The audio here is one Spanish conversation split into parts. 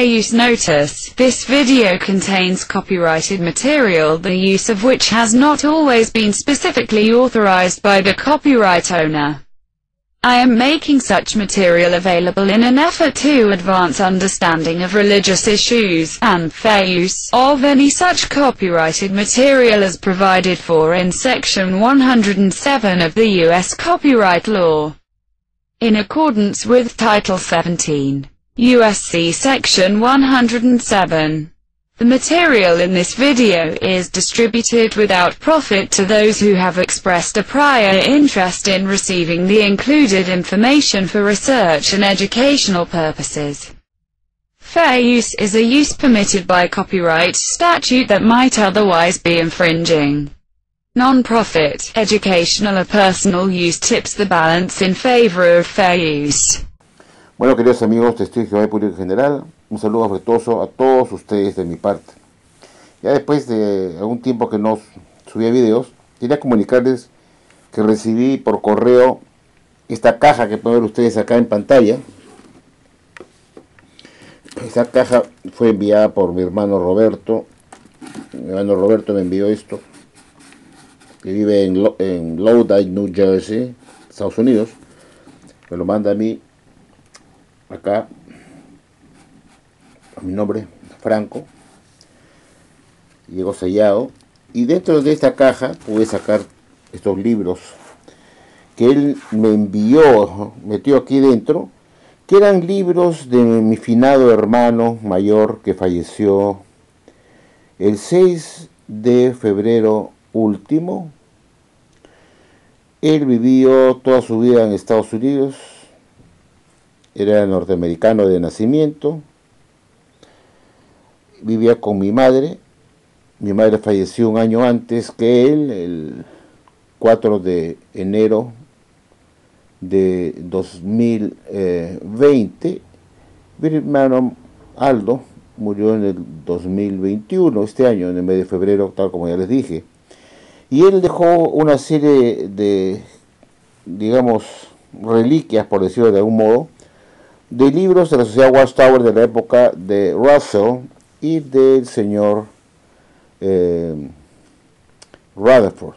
use notice. This video contains copyrighted material, the use of which has not always been specifically authorized by the copyright owner. I am making such material available in an effort to advance understanding of religious issues, and fair use of any such copyrighted material as provided for in Section 107 of the U.S. Copyright Law. In accordance with Title 17, U.S.C. Section 107. The material in this video is distributed without profit to those who have expressed a prior interest in receiving the included information for research and educational purposes. Fair use is a use permitted by copyright statute that might otherwise be infringing. Non-profit, educational or personal use tips the balance in favor of fair use. Bueno, queridos amigos, testigos de Jehová y público en general, un saludo afectuoso a todos ustedes de mi parte. Ya después de algún tiempo que no subía videos, quería comunicarles que recibí por correo esta caja que pueden ver ustedes acá en pantalla. Esta caja fue enviada por mi hermano Roberto. Mi hermano Roberto me envió esto, que vive en Lodi, New Jersey, Estados Unidos. Me lo manda a mí, acá, a mi nombre, Franco. Llegó sellado. Y dentro de esta caja pude sacar estos libros que él me envió, metió aquí dentro, que eran libros de mi finado hermano mayor que falleció el 6 de febrero último. Él vivió toda su vida en Estados Unidos, era norteamericano de nacimiento, vivía con mi madre falleció un año antes que él, el 4 de enero de 2020, mi hermano Aldo murió en el 2021, este año, en el mes de febrero, tal como ya les dije. Y él dejó una serie de, digamos, reliquias, por decirlo de algún modo, de libros de la Sociedad Watchtower de la época de Russell y del señor Rutherford.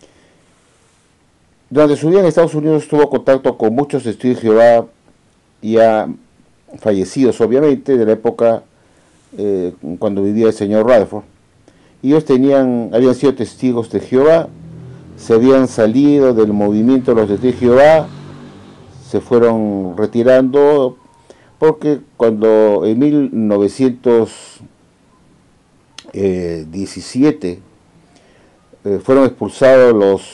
Durante su vida en Estados Unidos tuvo contacto con muchos testigos de Jehová, ya fallecidos obviamente, de la época cuando vivía el señor Rutherford. Ellos habían sido testigos de Jehová, se habían salido del movimiento de los testigos de Jehová, se fueron retirando, porque cuando en 1917 fueron expulsados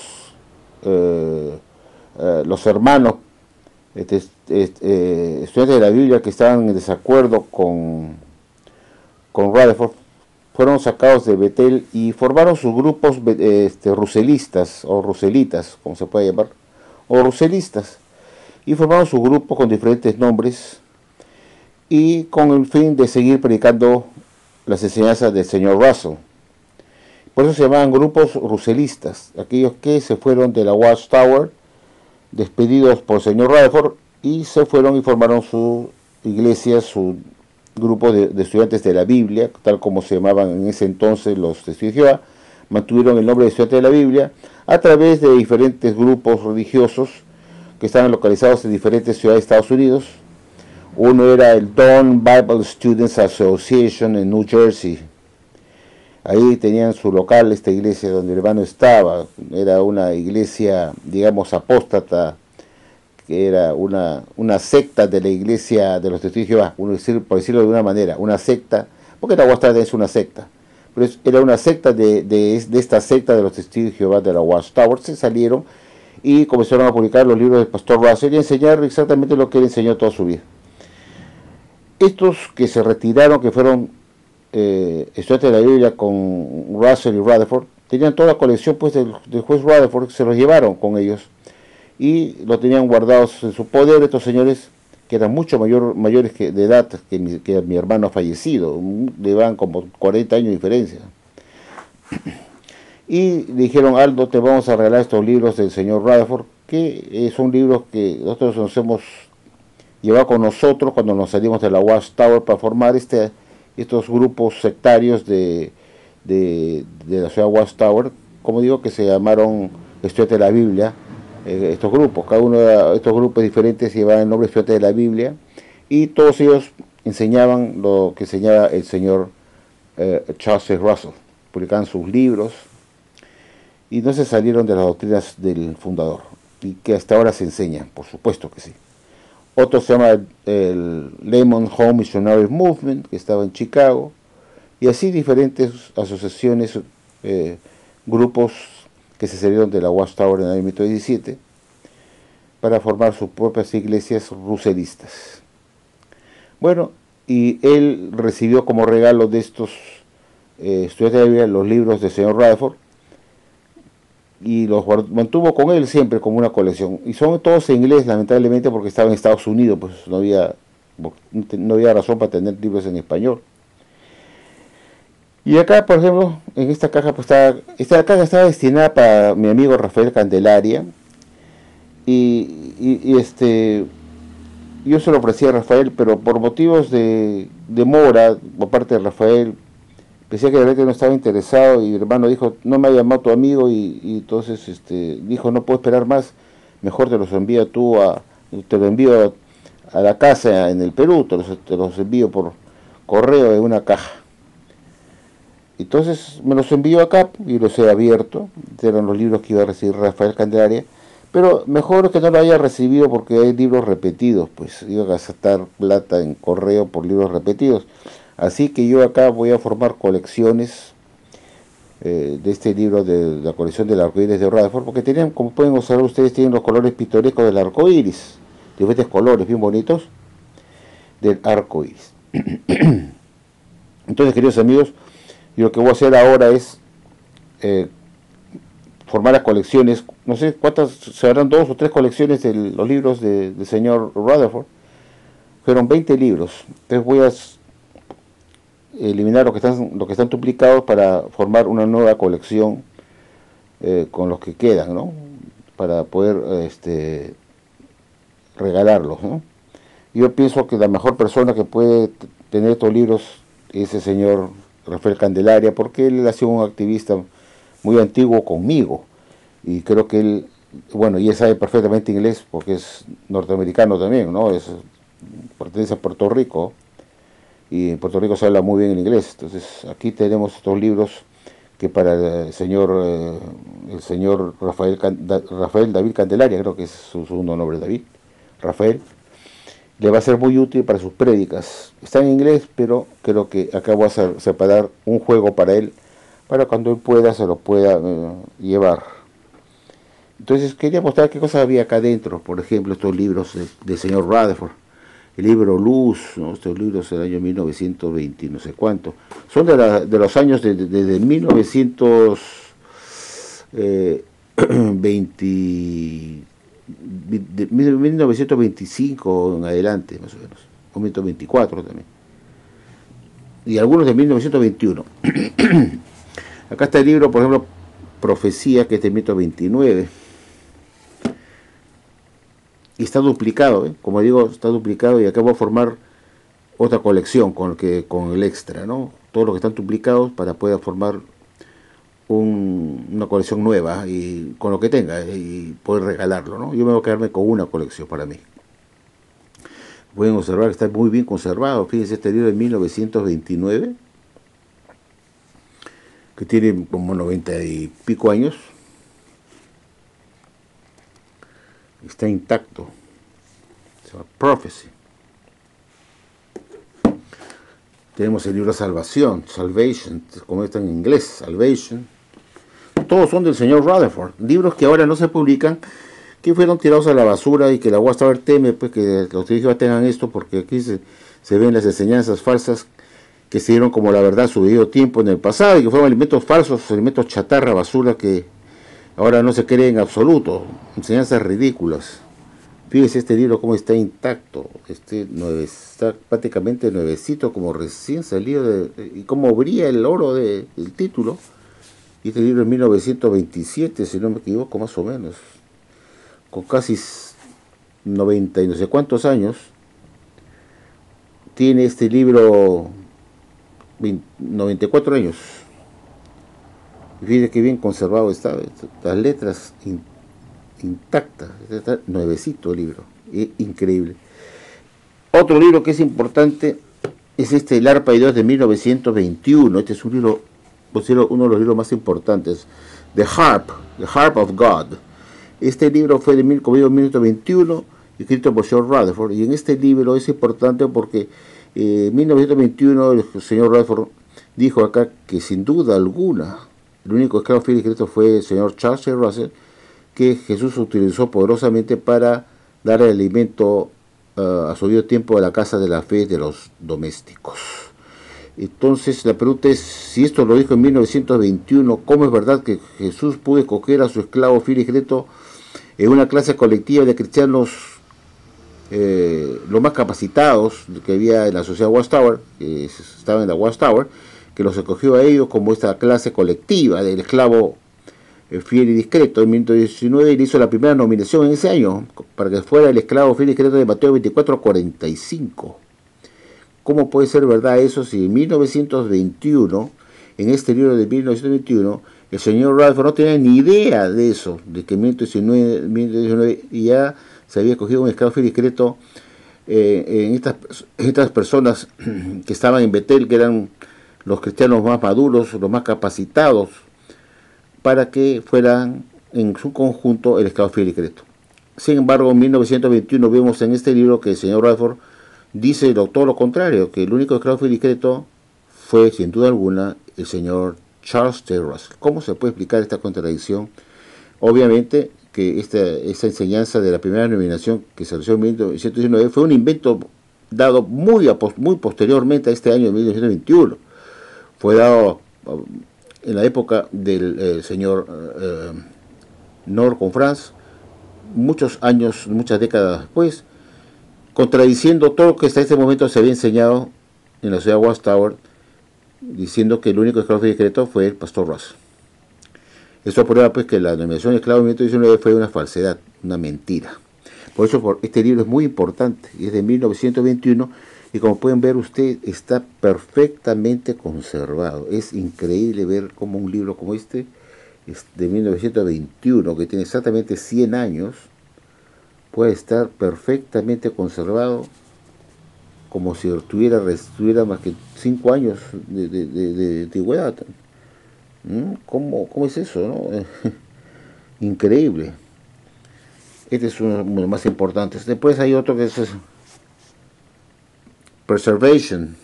los hermanos estudiantes de la Biblia que estaban en desacuerdo con Rutherford, fueron sacados de Betel y formaron sus grupos ruselistas o ruselitas, como se puede llamar, o ruselistas, y formaron su grupo con diferentes nombres y con el fin de seguir predicando las enseñanzas del señor Russell. Por eso se llamaban grupos ruselistas, aquellos que se fueron de la Watchtower, despedidos por el señor Rutherford, y se fueron y formaron su iglesia, su grupo de estudiantes de la Biblia, tal como se llamaban en ese entonces los testigos de Jehová. Mantuvieron el nombre de estudiantes de la Biblia a través de diferentes grupos religiosos que estaban localizados en diferentes ciudades de Estados Unidos. Uno era el Dawn Bible Students Association en New Jersey. Ahí tenían su local, esta iglesia donde el hermano estaba. Era una iglesia, digamos, apóstata, que era una secta de la iglesia de los testigos de Jehová, por decirlo de una manera, una secta, porque la Watchtower es una secta, pero era una secta de esta secta de los testigos de Jehová de la Watchtower. Se salieron y comenzaron a publicar los libros del pastor Russell y a enseñar exactamente lo que él enseñó toda su vida. Estos que se retiraron, que fueron estudiantes de la Biblia con Russell y Rutherford, tenían toda la colección pues del juez Rutherford, se los llevaron con ellos y lo tenían guardados en su poder. Estos señores, que eran mucho mayores de edad que mi hermano fallecido, llevaban como 40 años de diferencia. Y le dijeron: Aldo, te vamos a regalar estos libros del señor Rutherford, que son libros que nosotros nos hemos llevaba con nosotros cuando nos salimos de la Watchtower para formar estos grupos sectarios de la ciudad Watchtower, como digo, que se llamaron Estudiantes de la Biblia. Estos grupos, cada uno de estos grupos diferentes llevaban el nombre de Estudiantes de la Biblia, y todos ellos enseñaban lo que enseñaba el señor Charles Russell, publicaban sus libros y no se salieron de las doctrinas del fundador, y que hasta ahora se enseñan, por supuesto que sí. Otro se llama el Lemon Home Missionary Movement, que estaba en Chicago, y así diferentes asociaciones, grupos que se salieron de la Watchtower en el año 1917 para formar sus propias iglesias russellistas. Bueno, y él recibió como regalo de estos estudiantes de la Biblia los libros del señor Rutherford, y los mantuvo con él siempre como una colección, y son todos en inglés, lamentablemente, porque estaba en Estados Unidos, pues no había razón para tener libros en español. Y acá, por ejemplo, en esta caja, pues esta caja estaba destinada para mi amigo Rafael Candelaria, y yo se lo ofrecí a Rafael, pero por motivos de demora por parte de Rafael, pensé que de repente no estaba interesado, y mi hermano dijo, no me ha llamado tu amigo, y entonces dijo, no puedo esperar más, mejor te los envío te lo envío a la casa en el Perú, te los envío por correo en una caja. Entonces me los envió acá y los he abierto. Eran los libros que iba a recibir Rafael Candelaria, pero mejor que no lo haya recibido, porque hay libros repetidos, pues iba a gastar plata en correo por libros repetidos. Así que yo acá voy a formar colecciones de este libro, de la colección del arco iris de Rutherford, porque tenían, como pueden observar ustedes, tienen los colores pintorescos del arco iris, diferentes colores bien bonitos del arco iris. Entonces, queridos amigos, yo lo que voy a hacer ahora es formar las colecciones, no sé cuántas, serán 2 o 3 colecciones de los libros del señor Rutherford. Fueron 20 libros, entonces voy a eliminar los que están duplicados para formar una nueva colección con los que quedan, ¿no? Para poder regalarlos, ¿no? Yo pienso que la mejor persona que puede tener estos libros es el señor Rafael Candelaria, porque él ha sido un activista muy antiguo conmigo, y creo que él, bueno, y él sabe perfectamente inglés porque es norteamericano también, ¿no? Pertenece a Puerto Rico, y en Puerto Rico se habla muy bien el inglés. Entonces aquí tenemos estos libros que para el señor Rafael David Candelaria, creo que es su segundo nombre, David Rafael, le va a ser muy útil para sus prédicas. Está en inglés, pero creo que acá voy a separar un juego para él, para cuando él pueda, se lo pueda llevar. Entonces quería mostrar qué cosas había acá dentro. Por ejemplo, estos libros del señor Rutherford, el libro Luz, ¿no? Estos libros del año 1920, no sé cuánto. Son de los años desde 1925 en adelante, más o menos, o 1924 también, y algunos de 1921. Acá está el libro, por ejemplo, Profecía, que es de 1929, y está duplicado, como digo, está duplicado, y acá voy a formar otra colección con el extra, ¿no? Todos los que están duplicados, para poder formar una colección nueva, y con lo que tenga, y poder regalarlo, ¿no? Yo me voy a quedarme con una colección para mí. Pueden observar que está muy bien conservado. Fíjense, este libro de 1929, que tiene como 90 y pico años, está intacto. Se llama Prophecy. Tenemos el libro Salvación, Salvation, como está en inglés, Salvation. Todos son del señor Rutherford, libros que ahora no se publican, que fueron tirados a la basura, y que la Watchtower teme, pues, que los dirigentes tengan esto, porque aquí se ven las enseñanzas falsas que se dieron como la verdad a su debido tiempo en el pasado, y que fueron alimentos falsos, alimentos chatarra, basura, que ahora no se creen en absoluto, enseñanzas ridículas. Fíjese este libro cómo está intacto, está prácticamente nuevecito, como recién salido, y cómo brilla el oro del título. Y este libro es 1927, si no me equivoco, más o menos, con casi 90 y no sé cuántos años, tiene este libro 94 años. Fíjate que bien conservado está, las letras intactas, está nuevecito el libro, es increíble. Otro libro que es importante es El arpa de Dios de 1921. Este es un libro, uno de los libros más importantes, The Harp of God. Este libro fue de 1921, escrito por George Rutherford, y en este libro es importante porque en 1921 el señor Rutherford dijo acá que sin duda alguna el único esclavo fiel y secreto fue el señor Charles C. Russell, que Jesús utilizó poderosamente para dar el alimento a su debido tiempo a la casa de la fe de los domésticos. Entonces la pregunta es, si esto lo dijo en 1921, ¿cómo es verdad que Jesús pudo escoger a su esclavo fiel y secreto en una clase colectiva de cristianos los más capacitados que había en la sociedad Watchtower, que estaba en la Watchtower, que los escogió a ellos como esta clase colectiva del esclavo fiel y discreto? En 1919 él hizo la primera nominación en ese año para que fuera el esclavo fiel y discreto de Mateo 24:45. ¿Cómo puede ser verdad eso si en 1921, en este libro de 1921, el señor Rutherford no tenía ni idea de eso, de que en 1919 ya se había escogido un esclavo fiel y discreto en estas personas que estaban en Betel, que eran los cristianos más maduros, los más capacitados, para que fueran en su conjunto el esclavo fiel y discreto? Sin embargo, en 1921 vemos en este libro que el señor Rutherford dice todo lo contrario, que el único esclavo fiel y discreto fue, sin duda alguna, el señor Charles C. Russell. ¿Cómo se puede explicar esta contradicción? Obviamente que esta enseñanza de la primera nominación que se realizó en 1919 fue un invento dado muy posteriormente a este año de 1921. Fue dado en la época del señor Nord con France, muchos años, muchas décadas después, contradiciendo todo lo que hasta este momento se había enseñado en la ciudad de Watchtower, diciendo que el único esclavo fiel y secreto fue el pastor Russell. Esto prueba pues que la nominación de esclavo en 1919 fue una falsedad, una mentira. Por eso este libro es muy importante, y es de 1921, y como pueden ver ustedes, está perfectamente conservado. Es increíble ver cómo un libro como este, de 1921, que tiene exactamente 100 años, puede estar perfectamente conservado, como si tuviera más que 5 años de antigüedad. ¿Cómo es eso, no? Increíble. Este es uno de los más importantes. Después hay otro que es preservación.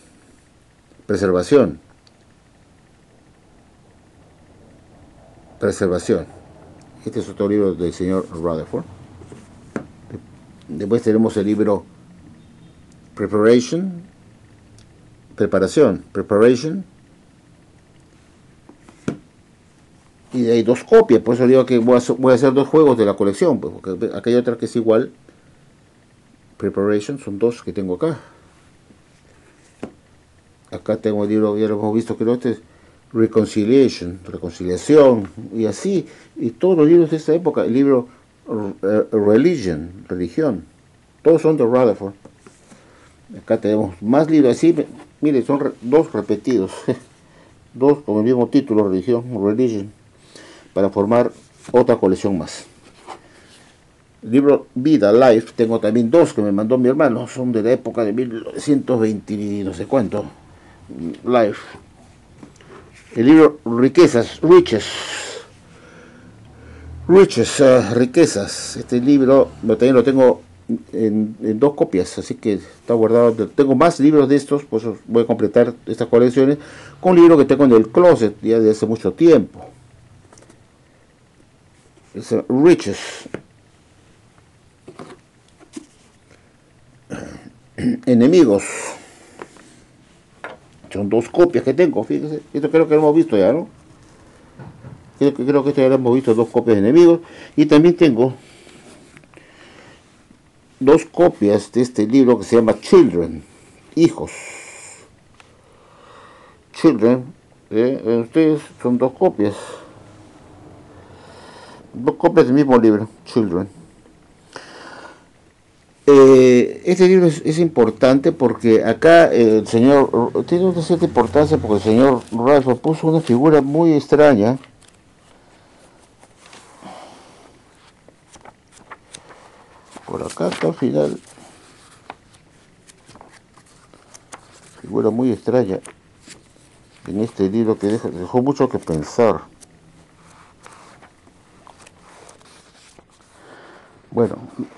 Este es otro libro del señor Rutherford. Después tenemos el libro Preparation. Y hay 2 copias, por eso digo que voy a hacer 2 juegos de la colección, pues, porque acá hay otra que es igual. Preparation, son 2 que tengo acá. Acá tengo el libro, ya lo hemos visto, creo que este es reconciliación, y así, y todos los libros de esta época, el libro religión, todos son de Rutherford. Acá tenemos más libros así, mire, son 2 repetidos, 2 con el mismo título, religion, para formar otra colección más. El libro Vida, Life, tengo también 2 que me mandó mi hermano, son de la época de 1920 y no sé cuánto. Life. El libro Riquezas, Riquezas. Este libro también lo tengo en 2 copias, así que está guardado. Tengo más libros de estos, pues voy a completar estas colecciones con libros que tengo en el closet ya de hace mucho tiempo. Es Riches. Enemigos. Son 2 copias que tengo, fíjense. Esto creo que lo hemos visto ya, ¿no? Creo que esto ya lo hemos visto, 2 copias de Enemigos. Y también tengo 2 copias de este libro que se llama Children, Hijos. Children, ustedes son 2 copias. 2 copias del mismo libro, Children. Este libro es importante porque acá el señor tiene una cierta importancia porque el señor Rutherford puso una figura muy extraña. Por acá está al final. Figura muy extraña en este libro que dejó mucho que pensar. Bueno,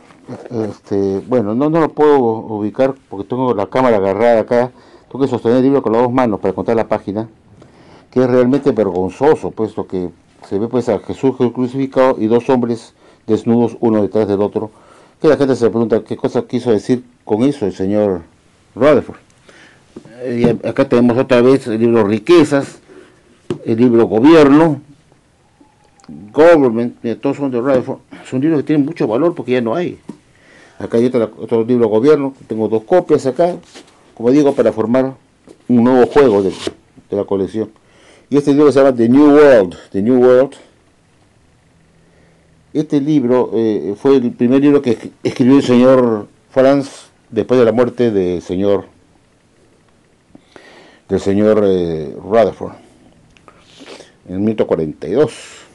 no lo puedo ubicar porque tengo la cámara agarrada acá. Tengo que sostener el libro con las dos manos para contar la página, que es realmente vergonzoso, puesto que se ve pues a Jesús crucificado y dos hombres desnudos uno detrás del otro, que la gente se pregunta qué cosa quiso decir con eso el señor Rutherford. Y acá tenemos otra vez el libro Riquezas, el libro Gobierno, Government, todos son de Rutherford. Son libros que tienen mucho valor porque ya no hay. Acá hay otro libro Gobierno, tengo dos copias acá, como digo, para formar un nuevo juego de la colección. Y este libro se llama The New World. Este libro fue el primer libro que escribió el señor Franz después de la muerte del señor Rutherford en 1942.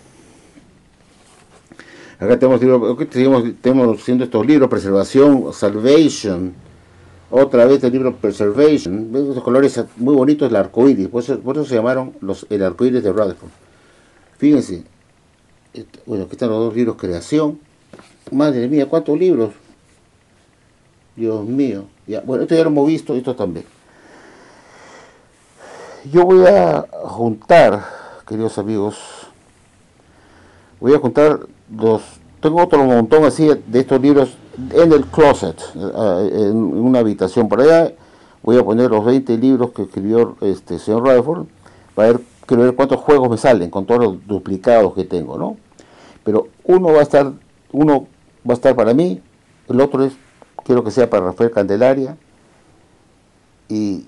Acá tenemos haciendo estos libros: Preservación, Salvation, otra vez el libro Preservation. ¿Ven esos colores muy bonitos, el arcoíris? Por eso se llamaron el arcoíris de Rutherford. Fíjense, bueno, aquí están los dos libros: Creación. Madre mía, ¿cuántos libros? Dios mío. Ya, bueno, esto ya lo hemos visto, esto también. Yo voy a juntar, queridos amigos, tengo otro montón así de estos libros en el closet, en una habitación por allá. Voy a poner los 20 libros que escribió este señor Rutherford, quiero ver cuántos juegos me salen con todos los duplicados que tengo, ¿no? Pero uno va a estar para mí, el otro quiero que sea para Rafael Candelaria, y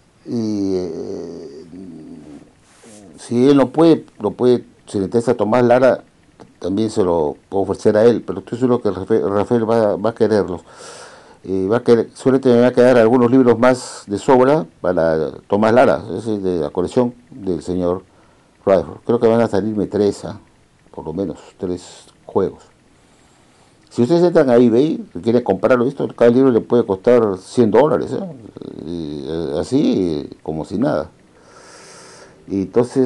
si él no puede, si le interesa a Tomás Lara, también se lo puedo ofrecer a él, pero estoy seguro que Rafael va a quererlos. Suerte me va a quedar algunos libros más de sobra para Tomás Lara, ese es de la colección del señor Rutherford. Creo que van a salirme 3, por lo menos 3 juegos. Si ustedes entran a eBay y quieren comprarlo, cada libro le puede costar $100, así como si nada. Y entonces,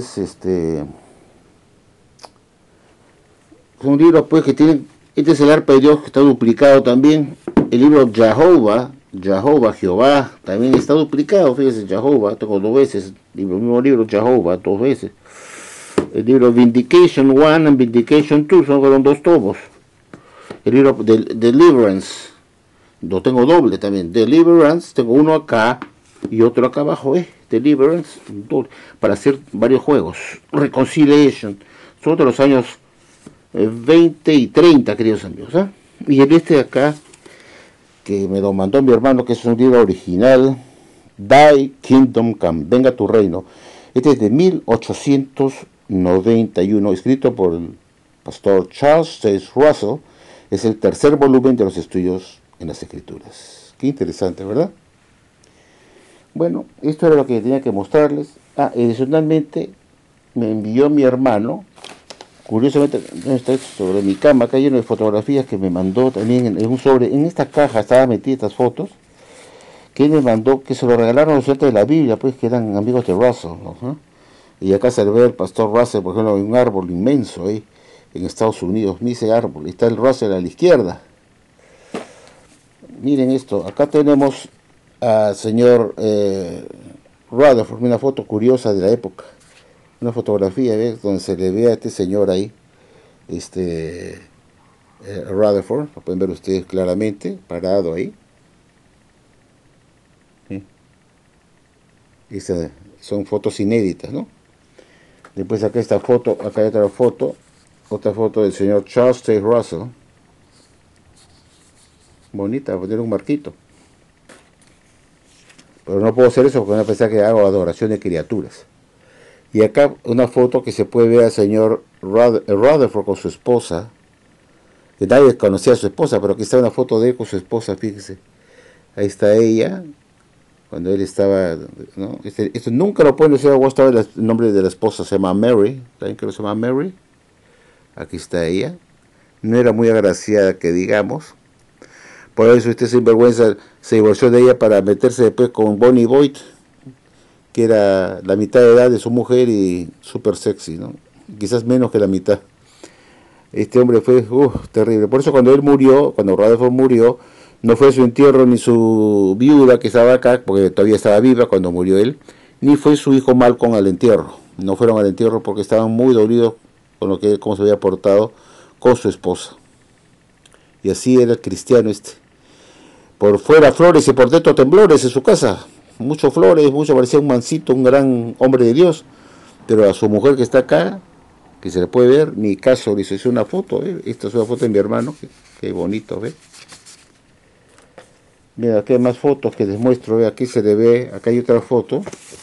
son libros pues que tienen, este es el arpa de Dios que está duplicado también. El libro Jehová, también está duplicado, fíjense, Jehová, tengo 2 veces, el mismo libro Jehová, 2 veces. El libro Vindication 1 and Vindication 2 fueron 2 tomos. El libro Deliverance, lo tengo doble también. Deliverance, tengo uno acá y otro acá abajo, Deliverance, doble, para hacer varios juegos. Reconciliation, son de los años 20 y 30, queridos amigos. Y el de acá, que me lo mandó mi hermano, que es un libro original, Thy Kingdom Come, Venga tu Reino. Este es de 1891, escrito por el pastor Charles C. Russell. Es el tercer volumen de los estudios en las Escrituras. Qué interesante, ¿verdad? Bueno, esto era lo que tenía que mostrarles. Adicionalmente, me envió mi hermano, curiosamente, está sobre mi cama, acá lleno de fotografías que me mandó también en un sobre. En esta caja estaban metidas estas fotos, que él me mandó, que se lo regalaron los estudiantes de la Biblia, pues, que eran amigos de Russell, ¿no? Y acá se ve el pastor Russell, por ejemplo, un árbol inmenso ahí en Estados Unidos. Mira ese árbol, está el Russell a la izquierda. Miren esto, acá tenemos al señor Rutherford, una foto curiosa de la época, una fotografía, ¿ves? Donde se le ve a este señor ahí, Rutherford, lo pueden ver ustedes claramente, parado ahí. ¿Sí? Son fotos inéditas, ¿no? Después acá esta foto, acá hay otra foto del señor Charles T. Russell. Bonita, voy a poner un marquito. Pero no puedo hacer eso porque van a pensar que hago adoración de criaturas. Y acá una foto que se puede ver al señor Rutherford con su esposa, que nadie conocía a su esposa, pero aquí está una foto de él con su esposa, fíjese. Ahí está ella, cuando él estaba, ¿no? Esto nunca lo pueden decir, estaba el nombre de la esposa, se llama Mary, ¿saben que se llama Mary? Aquí está ella. No era muy agraciada, que digamos. Por eso este sinvergüenza se divorció de ella para meterse después con Bonnie Boyd, que era la mitad de edad de su mujer y súper sexy, ¿no? Quizás menos que la mitad. Este hombre fue terrible. Por eso cuando él murió, cuando Rutherford murió, no fue su entierro ni su viuda que estaba acá, porque todavía estaba viva cuando murió él, ni fue su hijo Malcolm al entierro. No fueron al entierro porque estaban muy dolidos con lo que cómo se había portado con su esposa. Y así era el cristiano este. Por fuera flores y por dentro temblores en su casa. Muchos flores, mucho, parecía un mancito, un gran hombre de Dios. Pero a su mujer que está acá, que se le puede ver, ni caso, le hizo una foto. Esta es una foto de mi hermano, qué bonito, ¿ve? Mira, aquí hay más fotos que les muestro, ¿ve? Aquí se le ve, acá hay otra foto,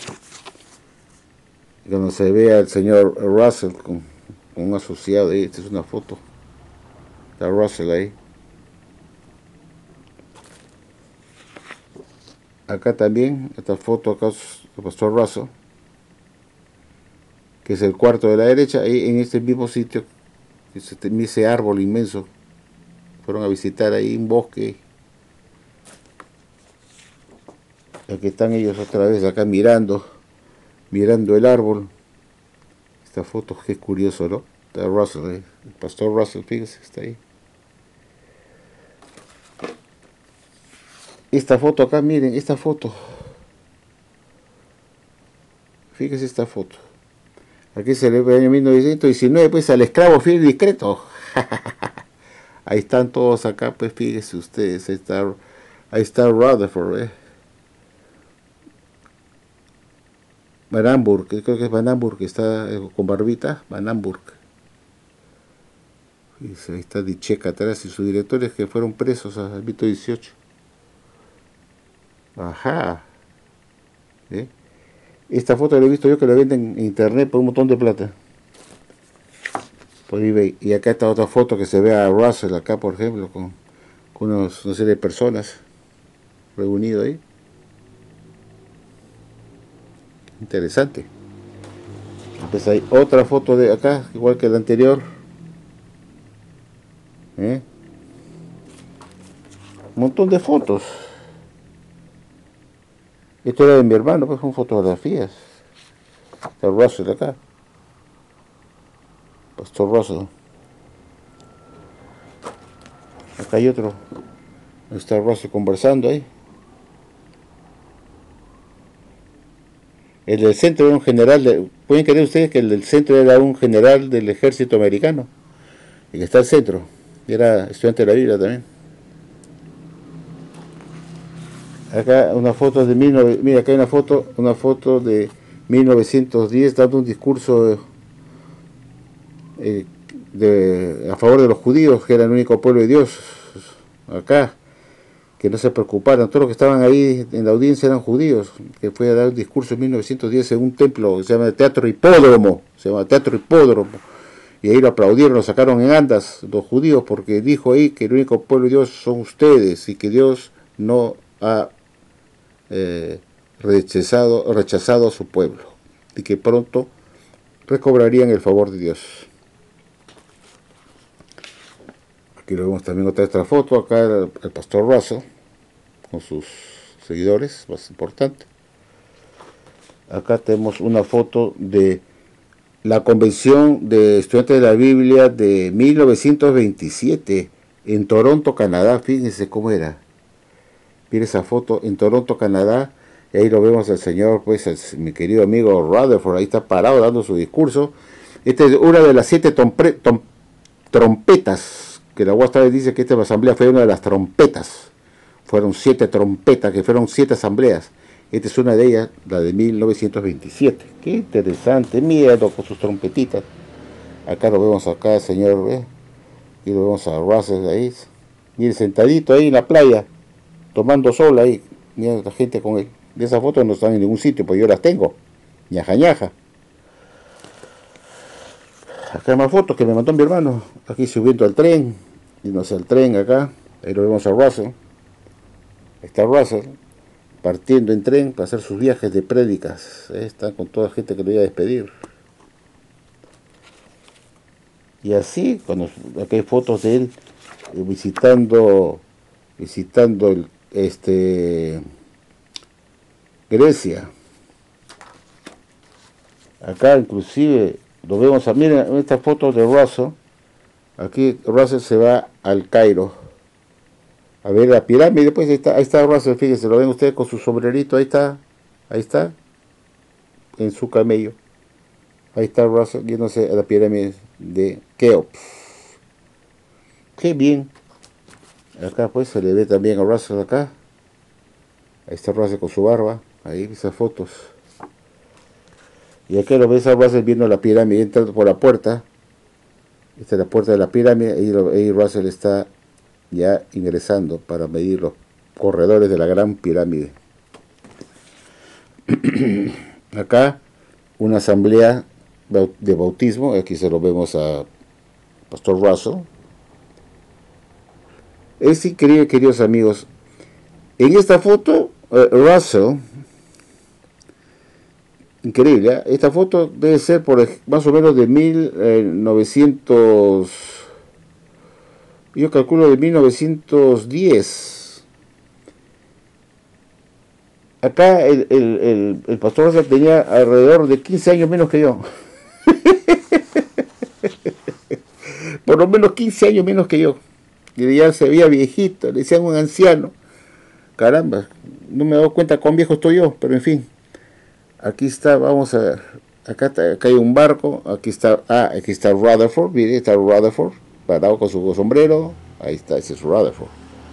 donde se ve al señor Russell con un asociado. Esta es una foto, está Russell ahí. Acá también, esta foto acá es el pastor Russell, que es el cuarto de la derecha, ahí en este mismo sitio, ese árbol inmenso, fueron a visitar ahí un bosque. Aquí están ellos otra vez acá mirando el árbol. Esta foto, qué curioso, ¿no? Está Russell, el pastor Russell, fíjese, está ahí. Esta foto acá, miren, esta foto. Fíjese esta foto. Aquí se le ve el año 1919, pues al esclavo fiel y discreto. Ahí están todos acá, pues fíjese ustedes, ahí está Rutherford, Van Amburg, creo que es Van Amburg, que está con barbita, Van Amburg. Ahí está Dichek atrás y sus directores que fueron presos al Vito 18. Ajá. Esta foto la he visto yo que la venden en internet por un montón de plata. Por eBay. Y acá está otra foto que se ve a Russell acá, por ejemplo, con una serie de personas reunidos ahí. Interesante. Pues hay otra foto de acá, igual que la anterior. Un montón de fotos. Esto era de mi hermano, pues son fotografías. Está Russell acá. Pastor Russell. Acá hay otro. Está Russell conversando ahí. El del centro era un general, pueden creer ustedes que el del centro era un general del ejército americano. El que está al centro. Era estudiante de la Biblia también. Acá una foto de mira, acá hay una foto de 1910 dando un discurso a favor de los judíos, que era el único pueblo de Dios acá, que no se preocuparan. Todos los que estaban ahí en la audiencia eran judíos, que fue a dar un discurso en 1910 en un templo que se llama Teatro Hipódromo, y ahí lo aplaudieron, lo sacaron en andas los judíos, porque dijo ahí que el único pueblo de Dios son ustedes, y que Dios no ha rechazado a su pueblo, y que pronto recobrarían el favor de Dios. Aquí lo vemos también otra foto, acá el pastor Russell con sus seguidores, más importante. Acá tenemos una foto de la convención de estudiantes de la Biblia de 1927 en Toronto, Canadá. Fíjense cómo era. Mire esa foto en Toronto, Canadá, y ahí lo vemos al señor, pues mi querido amigo Rutherford, ahí está parado dando su discurso. Esta es una de las 7 trompetas, que la UAST dice que esta asamblea fue una de las trompetas. Fueron 7 trompetas, que fueron 7 asambleas. Esta es una de ellas, la de 1927. Qué interesante, miedo con sus trompetitas. Acá lo vemos acá, señor, y lo vemos a Russell ahí. Mire, sentadito ahí en la playa, tomando sol ahí, mira la gente con él. De esas fotos no están en ningún sitio, pues yo las tengo. Ñaja, ñaja. Acá hay más fotos que me mandó mi hermano. Aquí subiendo al tren. yéndose al tren acá, ahí lo vemos a Russell, está Russell, partiendo en tren para hacer sus viajes de prédicas, está con toda la gente que lo iba a despedir. Y así, cuando acá hay fotos de él visitando Grecia. Acá inclusive lo vemos, miren esta foto de Russell. Aquí Russell se va al Cairo a ver la pirámide. Pues ahí está Russell, fíjense, lo ven ustedes con su sombrerito, ahí está, en su camello. Ahí está Russell yéndose a la pirámide de Keops. Qué bien. Acá pues se le ve también a Russell acá. Ahí está Russell con su barba. Ahí esas fotos. Y aquí lo ves a Russell viendo la pirámide, entrando por la puerta. Esta es la puerta de la pirámide. Ahí Russell está ya ingresando para medir los corredores de la gran pirámide. Acá una asamblea de bautismo. Aquí se lo vemos a Pastor Russell. Es increíble, queridos amigos. En esta foto, Russell, increíble, ¿eh? Esta foto debe ser por más o menos de 1900, yo calculo de 1910. Acá el pastor Russell tenía alrededor de 15 años menos que yo. Por lo menos 15 años menos que yo. Y ya se veía viejito, le decían un anciano. Caramba, no me he dado cuenta cuán viejo estoy yo, pero en fin. Aquí está, vamos a ver. Acá hay un barco, aquí está Rutherford, mire, está Rutherford, parado con su sombrero. Ahí está, ese es Rutherford.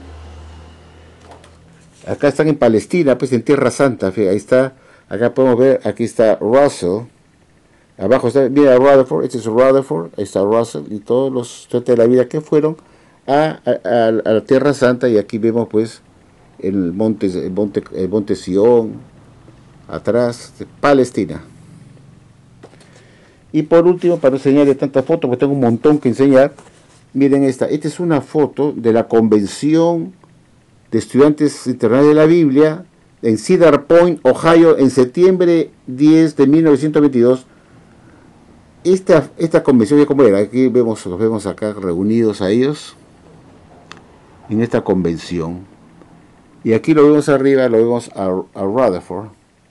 Acá están en Palestina, pues en Tierra Santa, fíjate, ahí está. Acá podemos ver, aquí está Russell. Abajo está, mira Rutherford, este es Rutherford, ahí está Russell y todos los estudiantes de la vida que fueron a la Tierra Santa, y aquí vemos pues el monte Sion, atrás, de Palestina. Y por último, para no enseñarles tantas fotos, porque tengo un montón que enseñar, miren esta es una foto de la Convención de Estudiantes Internacionales de la Biblia en Cedar Point, Ohio, en septiembre 10 de 1922. Esta convención, ya como era, aquí los vemos acá reunidos a ellos en esta convención. Y aquí lo vemos arriba, lo vemos a Rutherford.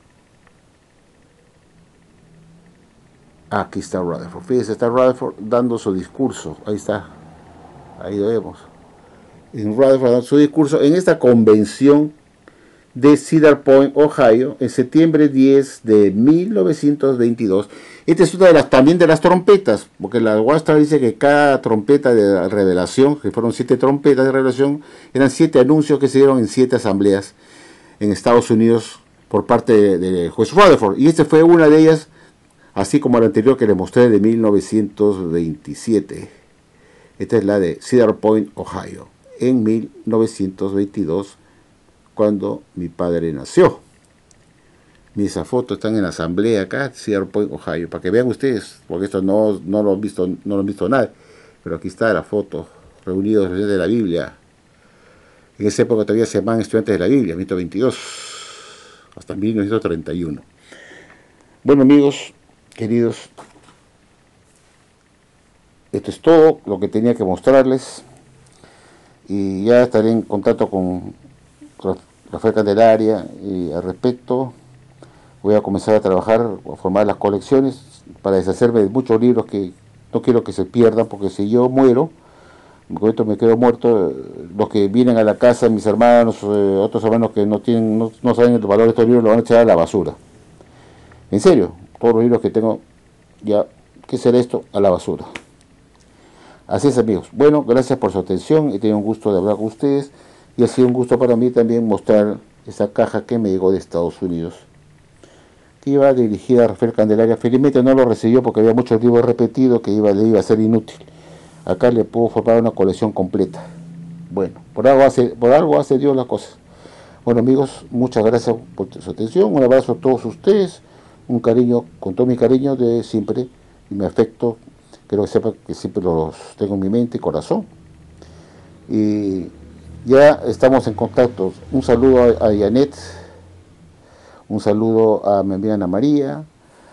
Aquí está Rutherford. Fíjense, está Rutherford dando su discurso. Ahí está. Ahí lo vemos. En Rutherford dando su discurso en esta convención de Cedar Point, Ohio, en septiembre 10 de 1922. Esta es una de también de las trompetas, porque la Watchtower dice que cada trompeta de revelación, que fueron 7 trompetas de revelación, eran 7 anuncios que se dieron en 7 asambleas en Estados Unidos por parte de juez Rutherford. Y esta fue una de ellas, así como la anterior que le mostré de 1927. Esta es la de Cedar Point, Ohio, en 1922, cuando mi padre nació. Esas fotos están en la asamblea acá, Cedar Point, Ohio, para que vean ustedes, porque esto no lo han visto nadie, pero aquí está la foto, reunidos de la Biblia. En esa época todavía se llamaban estudiantes de la Biblia, 1922, hasta 1931. Bueno, amigos, queridos, esto es todo lo que tenía que mostrarles, y ya estaré en contacto con Rafael Candelaria y al respecto. Voy a comenzar a trabajar, a formar las colecciones para deshacerme de muchos libros que no quiero que se pierdan, porque si yo muero, con esto me quedo muerto, los que vienen a la casa, mis hermanos, otros hermanos que no saben el valor de estos libros, lo van a echar a la basura. En serio, todos los libros que tengo, ya, ¿qué será esto? A la basura. Así es, amigos. Bueno, gracias por su atención, he tenido un gusto de hablar con ustedes, y ha sido un gusto para mí también mostrar esa caja que me llegó de Estados Unidos, que iba dirigida a Rafael Candelaria. Felizmente no lo recibió porque había muchos libros repetidos que le iba a ser inútil. Acá le puedo formar una colección completa. Bueno, por algo hace Dios las cosas. Bueno, amigos, muchas gracias por su atención. Un abrazo a todos ustedes. Un cariño, con todo mi cariño de siempre y mi afecto. Quiero que sepan que siempre los tengo en mi mente y corazón. Y ya estamos en contacto. Un saludo a Janet, un saludo a mi amiga Ana María,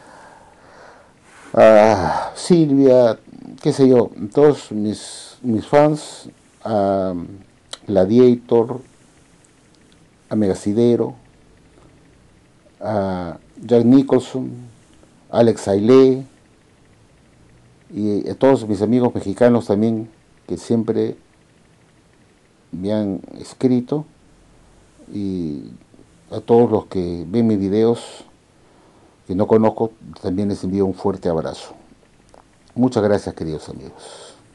a Silvia, qué sé yo, todos mis fans, a Gladiator, a Megacidero, a Jack Nicholson, a Alex Ailé y a todos mis amigos mexicanos también que siempre me han escrito, y a todos los que ven mis videos que no conozco también les envío un fuerte abrazo. Muchas gracias, queridos amigos.